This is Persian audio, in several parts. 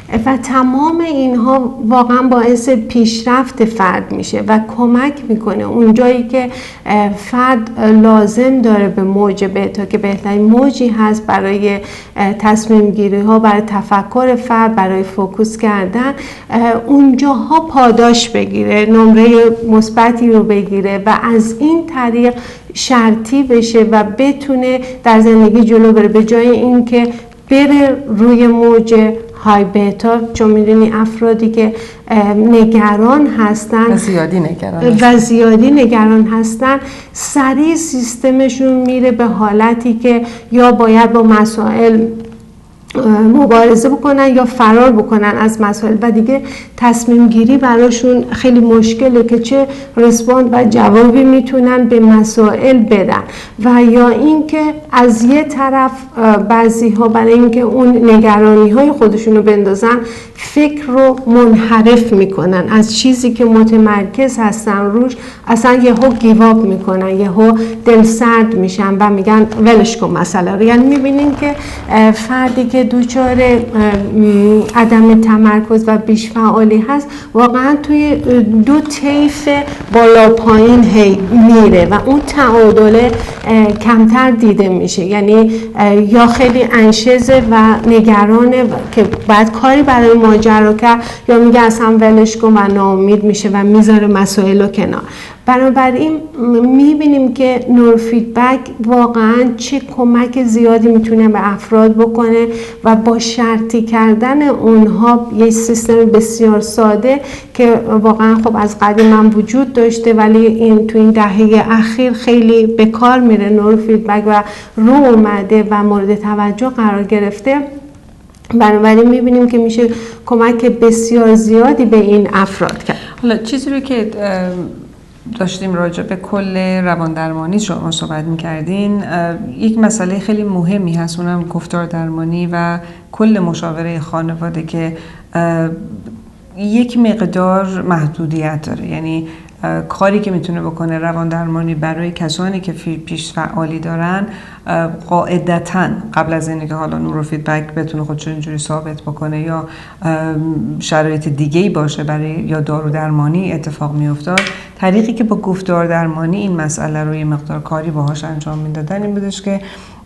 و تمام اینها واقعا باعث پیشرفت فرد میشه و کمک میکنه اون جایی که فرد لازم داره به موج بتا که بهترین موجی هست برای تصمیم گیری ها، برای تفکر فرد، برای فوکوس کردن، اونجاها پاداش بگیره، نمره مثبتی رو بگیره و از این طریق شرطی بشه و بتونه در زندگی جلو بره، به جای اینکه بره روی موج های بیتا. چون میدونی افرادی که نگران هستن و زیادی نگران هستن سریع سیستمشون میره به حالتی که یا باید با مسائل مبارزه بکنن یا فرار بکنن از مسائل و دیگه تصمیم گیری براشون خیلی مشکله که چه رسپاند و جوابی میتونن به مسائل بدن. و یا اینکه از یه طرف بعضی ها برای اینکه اون نگرانی های خودشون رو بندازن فکر رو منحرف میکنن از چیزی که متمرکز هستن روش، اصلا یهو گیواب میکنن، یهو دل سرد میشن و میگن ولش کن مسئله رو. یعنی میبینین که فردی که دوچار عدم تمرکز و بیش فعالی هست واقعا توی دو طیف بالا پایین میره و اون تعادل کمتر دیده میشه. یعنی یا خیلی انشزه و نگرانه که بعد کاری برای ماجرا کرد، یا میگه اصلا ولش کن و ناامید میشه و میذاره مسائل رو کنار. بنابراین میبینیم که نورفیدبک واقعا چه کمک زیادی میتونه به افراد بکنه و با شرطی کردن اونها یه سیستم بسیار ساده که واقعا خب از قدیم هم وجود داشته ولی این تو این دهه اخیر خیلی به کار میره نورفیدبک و رو اومده و مورد توجه قرار گرفته. بنابراین میبینیم که میشه کمک بسیار زیادی به این افراد کرد. حالا چیزی رو که داشتیم راجع به کل روان درمانی شما صحبت میکردین، یک مسئله خیلی مهمی هست، اونم گفتار درمانی و کل مشاوره خانواده که یک مقدار محدودیت داره. یعنی کاری که میتونه بکنه روان درمانی برای کسانی که پیش فعالی دارن قاعدتاً قبل از اینکه حالا نورفیدبک بتونه خودش اینجوری ثابت بکنه یا شرایط دیگه‌ای باشه برای یا دارو درمانی اتفاق میافتاد، طریقی که با گفتار درمانی این مسئله رو یه مقدار کاری باهاش انجام میدادن این بودش که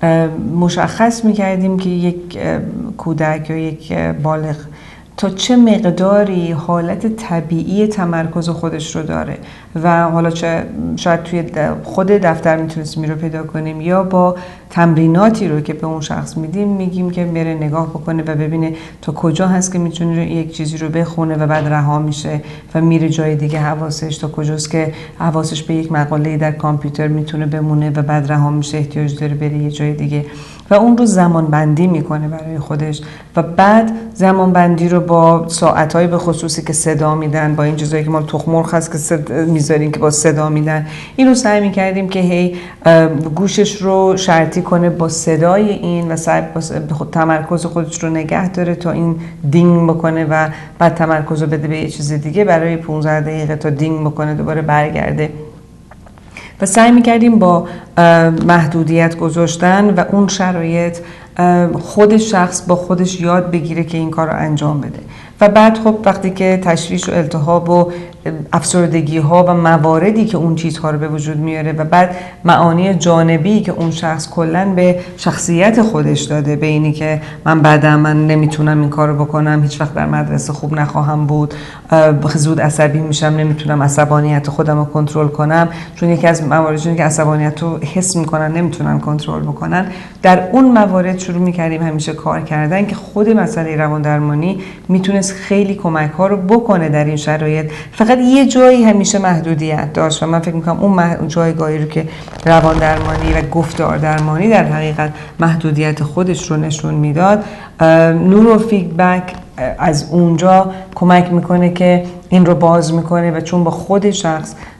مشخص میکردیم که یک کودک یا یک بالغ تا چه مقداری حالت طبیعی تمرکز خودش رو داره و حالا شاید توی خود دفتر میتونستیم رو پیدا کنیم یا با تمریناتی رو که به اون شخص میدیم میگیم که بره نگاه بکنه و ببینه تا کجا هست که میتونه یک چیزی رو بخونه و بعد رها میشه و میره جای دیگه، حواسش تا کجاست که حواسش به یک مقاله در کامپیوتر میتونه بمونه و بعد رها میشه، احتیاج داره بره یه جای دیگه و اون رو زمان بندی میکنه برای خودش و بعد زمان بندی رو با ساعتهای به خصوصی که صدا میدن، با این چیزایی که ما تخم مرغ هست که میذاریم که با صدا میدن، این رو سعی میکردیم که هی گوشش رو شرطی کنه با صدای این و سعی تمرکز خودش رو نگه داره تا این دینگ بکنه و بعد تمرکز رو بده به یه چیز دیگه برای 15 دقیقه تا دینگ بکنه دوباره برگرده. و سعی میکردیم با محدودیت گذاشتن و اون شرایط خود شخص با خودش یاد بگیره که این کار رو انجام بده و بعد خب وقتی که تشویش و التهاب و افسردگی ها و مواردی که اون چیزها رو به وجود میاره و بعد معانی جانبی که اون شخص کلن به شخصیت خودش داده، به اینی که من بعدم من نمیتونم این کار رو بکنم، هیچ وقت در مدرسه خوب نخواهم بود، زود عصبی میشم، نمیتونم عصبانیت خودم رو کنترل کنم، چون یکی از مواردی که عصبانیت رو حس میکنن نمیتونن کنترل بکنن. در اون موارد شروع میکردیم همیشه کار کردن که خود مسئله روان درمانی میتونست خیلی کمک ها رو بکنه در این شرایط. فقط یه جایی همیشه محدودیت داشت و من فکر میکنم اون جایگاهی رو که روان درمانی و گفتار درمانی در حقیقت محدودیت خودش رو نشون میداد، نورفیدبک از اونجا کمک میکنه که این رو باز میکنه و چون با خود شخص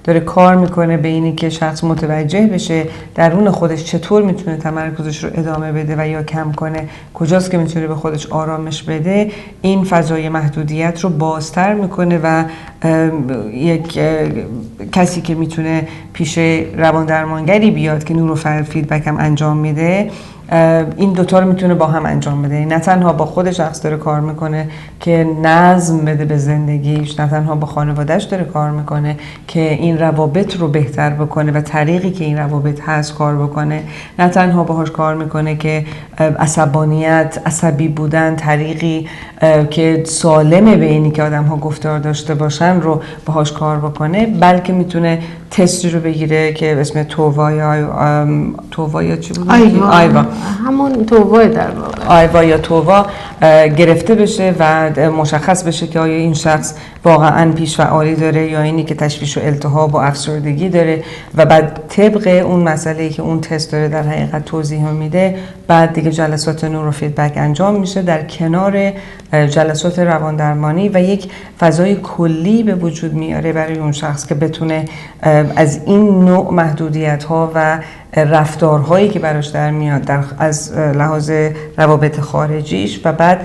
داره کار میکنه به اینی که شخص متوجه بشه درون خودش چطور میتونه تمرکزش رو ادامه بده و یا کم کنه، کجاست که میتونه به خودش آرامش بده، این فضای محدودیت رو بازتر میکنه و یک کسی که میتونه پیش رواندرمانگری بیاد که نورو فیدبک هم انجام میده، این دوتا رو میتونه با هم انجام بده. نه تنها با خود شخص داره کار میکنه که نظم بده به زندگیش، نه تنها با خانوادهش داره کار میکنه که این روابط رو بهتر بکنه و طریقی که این روابط هست کار بکنه، نه تنها باهاش کار میکنه که عصبانیت، عصبی بودن، طریقی که سالمه به اینی که آدم ها گفتار داشته باشن رو باهاش کار بکنه، بلکه میتونه تستی رو بگیره که اسم تووا یا چی بود؟ آیوا. همون تووا در واقع آیوا یا تووا گرفته بشه و مشخص بشه که آیا این شخص واقعا پیش‌فعالی داره یا اینی که تشویش و التهاب و افسردگی داره و بعد طبق اون مسئله‌ای که اون تست داره در حقیقت توضیح میده، بعد دیگه جلسات نورو فیدبک انجام میشه در کنار جلسات رواندرمانی و یک فضای کلی به وجود میاره برای اون شخص که بتونه از این نوع محدودیت‌ها و رفتارهایی که براش در میاد از لحاظ روابط خارجیش و بعد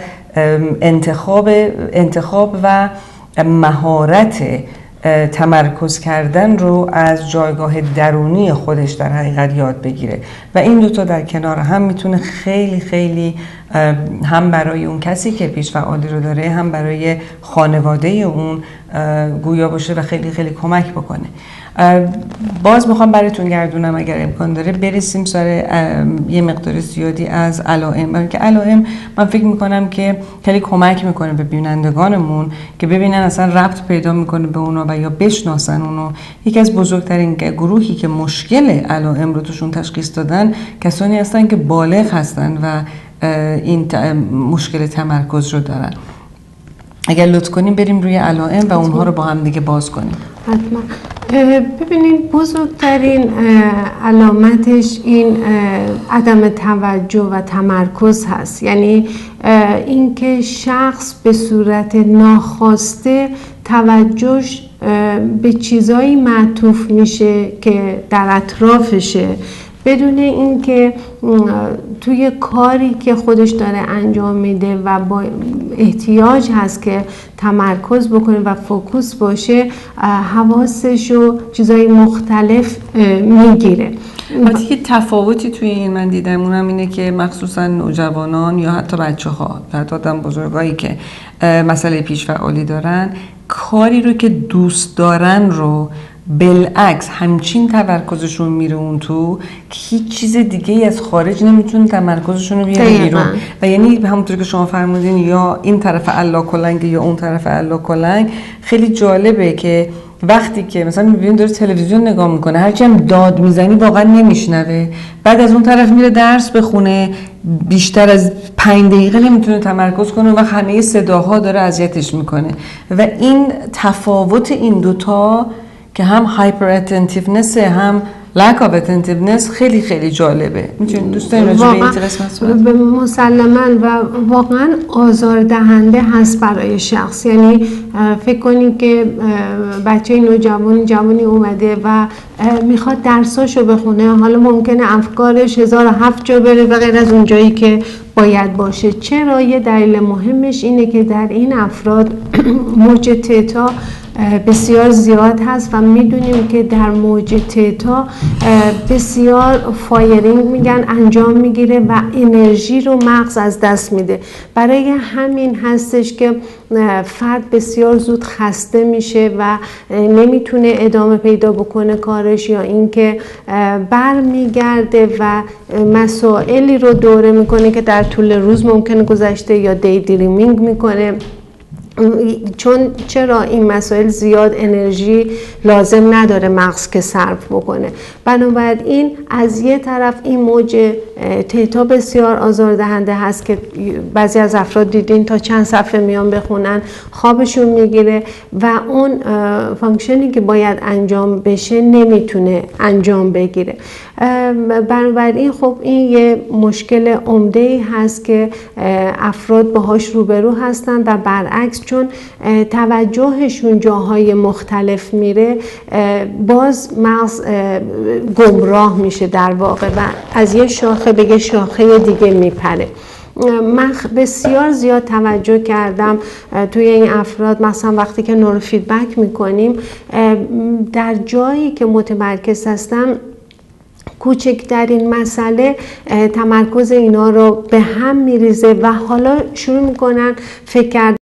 انتخاب و مهارت تمرکز کردن رو از جایگاه درونی خودش در حقیقت یاد بگیره و این دوتا در کنار هم میتونه خیلی خیلی هم برای اون کسی که پیش‌فعالی رو داره هم برای خانواده اون گویا باشه و خیلی خیلی کمک بکنه. باز میخوام براتون گردونم اگر امکان داره برسیم سر یه مقدار زیادی از علائم، برای که علائم من فکر میکنم که خیلی کمک میکنه به بینندگانمون که ببینن اصلا ربط پیدا میکنه به اونا و یا بشناسن اونو. یکی از بزرگترین گروهی که مشکل علائم رو توشون تشخیص دادن کسانی هستن که بالغ هستن و این مشکل تمرکز رو دارن. اگر لطف کنیم بریم روی علائم و اونها رو با هم دیگه باز کنیم. حتما. ببینید بزرگترین علامتش این عدم توجه و تمرکز هست، یعنی اینکه شخص به صورت ناخواسته توجهش به چیزایی معطوف میشه که در اطرافشه بدون اینکه توی کاری که خودش داره انجام میده و با احتیاج هست که تمرکز بکنه و فوکوس باشه حواسش رو چیزای مختلف میگیره. البته که تفاوتی توی این من دیدم اونم اینه که مخصوصا نوجوانان یا حتی بچه‌ها یا حتی آدم بزرگایی که مسئله پیش‌فعالی دارن کاری رو که دوست دارن رو بالعکس همچین تمرکزشون میره اون تو که هیچ چیز دیگه ای از خارج نمیتونه تمرکزشون رو بیاره بیرون و یعنی همونطور که شما فرمودین یا این طرف علا کلنگ یا اون طرف علا کلنگ. خیلی جالبه که وقتی که مثلا میبینید داره تلویزیون نگاه میکنه هرچی هم داد میزنی واقعا نمیشنوه، بعد از اون طرف میره درس بخونه بیشتر از 5 دقیقه نمیتونه تمرکز کنه و همه صداها داره اذیتش میکنه و این تفاوت این دوتا که هم هایپر اتنتیونس هم lack of attentiveness خیلی خیلی جالبه. میتونید دوستان راجع به این قسمت صحبت کنید؟ مسلماً و واقعا آزاردهنده هست برای شخص. یعنی فکر کنید که بچه جوانی اومده و میخواد درساشو بخونه، حالا ممکنه افکارش 1007 جا بره و غیر از اون جایی که باید باشه. چرا؟ یه دلیل مهمش اینه که در این افراد موج تتا بسیار زیاد هست و میدونیم که در موج تتا بسیار فایرینگ میگن انجام میگیره و انرژی رو مغز از دست میده. برای همین هستش که فرد بسیار زود خسته میشه و نمیتونه ادامه پیدا بکنه کارش، یا اینکه برمیگرده و مسائلی رو دوره میکنه که در طول روز ممکنه گذشته یا دی دریمینگ میکنه. چرا این مسائل زیاد انرژی لازم نداره مغز که صرف بکنه. بنابراین از یه طرف این موج تتا بسیار آزاردهنده هست که بعضی از افراد دیدین تا چند صفحه میان بخونن خوابشون میگیره و اون فانکشنی که باید انجام بشه نمیتونه انجام بگیره. بنابراین خب این یه مشکل عمده‌ای هست که افراد باهاش روبرو هستن و برعکس چون توجهشون جاهای مختلف میره باز مغز گمراه میشه در واقع و از یه شاخه به یه شاخه دیگه میپره. من بسیار زیاد توجه کردم توی این افراد، مثلا وقتی که نورو فیدبک میکنیم در جایی که متمرکز هستم کوچکترین مسئله تمرکز اینا رو به هم میریزه و حالا شروع میکنن فکر کردن